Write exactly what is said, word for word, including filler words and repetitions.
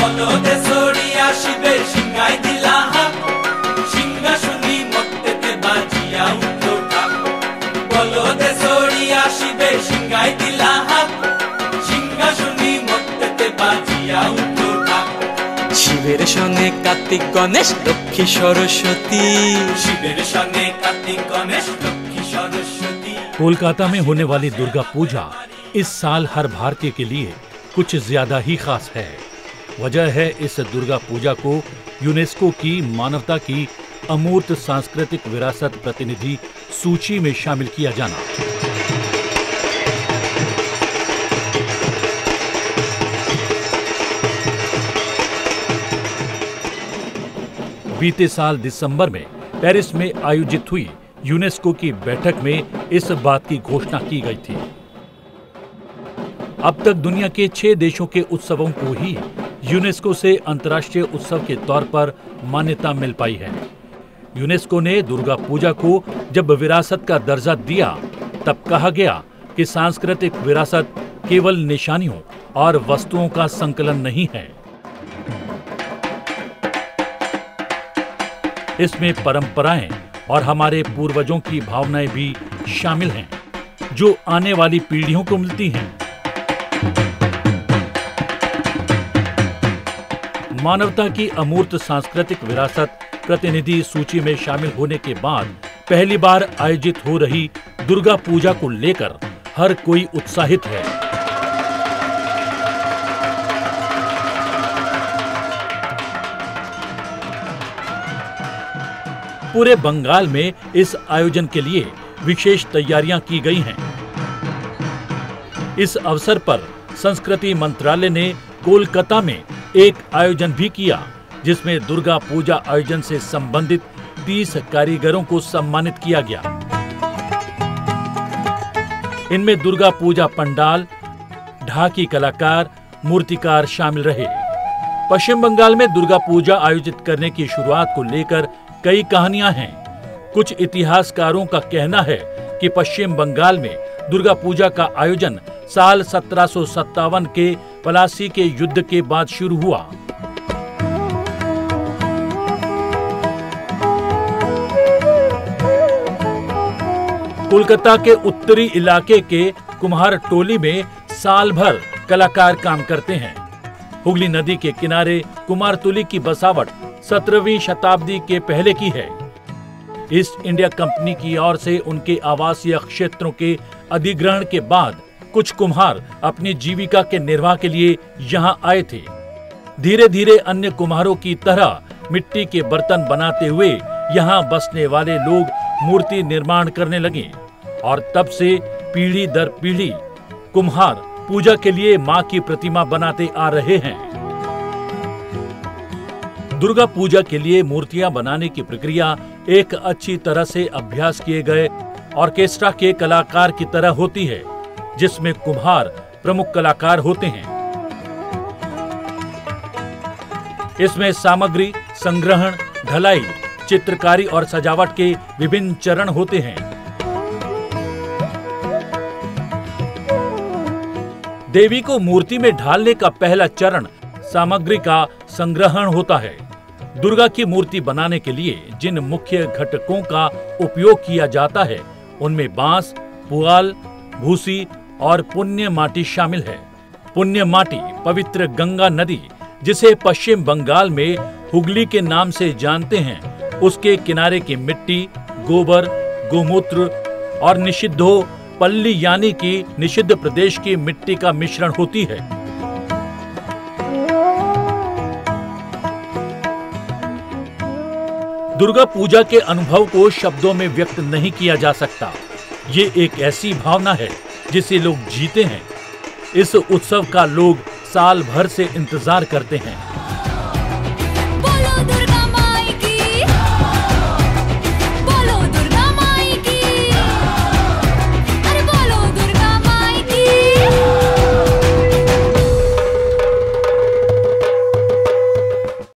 শিবের সঙ্গে কার্তিক গণেশ লক্ষ্মী सरस्वती, शिवेर संगे कार्तिक गणेश लक्ष्मी सरस्वती। कोलकाता में होने वाली दुर्गा पूजा इस साल हर भारतीय के लिए कुछ ज्यादा ही खास है। वजह है इस दुर्गा पूजा को यूनेस्को की मानवता की अमूर्त सांस्कृतिक विरासत प्रतिनिधि सूची में शामिल किया जाना। बीते साल दिसंबर में पेरिस में आयोजित हुई यूनेस्को की बैठक में इस बात की घोषणा की गई थी। अब तक दुनिया के छह देशों के उत्सवों को ही यूनेस्को से अंतर्राष्ट्रीय उत्सव के तौर पर मान्यता मिल पाई है। यूनेस्को ने दुर्गा पूजा को जब विरासत का दर्जा दिया तब कहा गया कि सांस्कृतिक विरासत केवल निशानियों और वस्तुओं का संकलन नहीं है। इसमें परंपराएं और हमारे पूर्वजों की भावनाएं भी शामिल हैं, जो आने वाली पीढ़ियों को मिलती हैं। मानवता की अमूर्त सांस्कृतिक विरासत प्रतिनिधि सूची में शामिल होने के बाद पहली बार आयोजित हो रही दुर्गा पूजा को लेकर हर कोई उत्साहित है। पूरे बंगाल में इस आयोजन के लिए विशेष तैयारियां की गई हैं। इस अवसर पर संस्कृति मंत्रालय ने कोलकाता में एक आयोजन भी किया, जिसमें दुर्गा पूजा आयोजन से संबंधित तीस कारीगरों को सम्मानित किया गया। इनमें दुर्गा पूजा पंडाल, ढाकी कलाकार, मूर्तिकार शामिल रहे। पश्चिम बंगाल में दुर्गा पूजा आयोजित करने की शुरुआत को लेकर कई कहानियां हैं। कुछ इतिहासकारों का कहना है कि पश्चिम बंगाल में दुर्गा पूजा का आयोजन साल सत्रह सौ सत्तावन के पलासी के युद्ध के बाद शुरू हुआ। कोलकाता के उत्तरी इलाके के कुम्हार टोली में साल भर कलाकार काम करते हैं। हुगली नदी के किनारे कुमारटोली की बसावट सत्रहवीं शताब्दी के पहले की है। ईस्ट इंडिया कंपनी की ओर से उनके आवासीय क्षेत्रों के अधिग्रहण के बाद कुछ कुम्हार अपनी जीविका के निर्वाह के लिए यहाँ आए थे। धीरे धीरे अन्य कुम्हारों की तरह मिट्टी के बर्तन बनाते हुए यहाँ बसने वाले लोग मूर्ति निर्माण करने लगे और तब से पीढ़ी दर पीढ़ी कुम्हार पूजा के लिए मां की प्रतिमा बनाते आ रहे हैं। दुर्गा पूजा के लिए मूर्तियां बनाने की प्रक्रिया एक अच्छी तरह से अभ्यास किए गए ऑर्केस्ट्रा के कलाकार की तरह होती है, जिसमें कुम्हार प्रमुख कलाकार होते हैं। इसमें सामग्री संग्रहण, ढलाई, चित्रकारी और सजावट के विभिन्न चरण होते हैं। देवी को मूर्ति में ढालने का पहला चरण सामग्री का संग्रहण होता है। दुर्गा की मूर्ति बनाने के लिए जिन मुख्य घटकों का उपयोग किया जाता है उनमें बांस, पुआल, भूसी और पुण्य माटी शामिल है। पुण्य माटी पवित्र गंगा नदी, जिसे पश्चिम बंगाल में हुगली के नाम से जानते हैं, उसके किनारे की मिट्टी, गोबर, गोमूत्र और निषिद्धो पल्ली यानी कि निषिद्ध प्रदेश की मिट्टी का मिश्रण होती है। दुर्गा पूजा के अनुभव को शब्दों में व्यक्त नहीं किया जा सकता। ये एक ऐसी भावना है जिसे लोग जीते हैं। इस उत्सव का लोग साल भर से इंतजार करते हैं।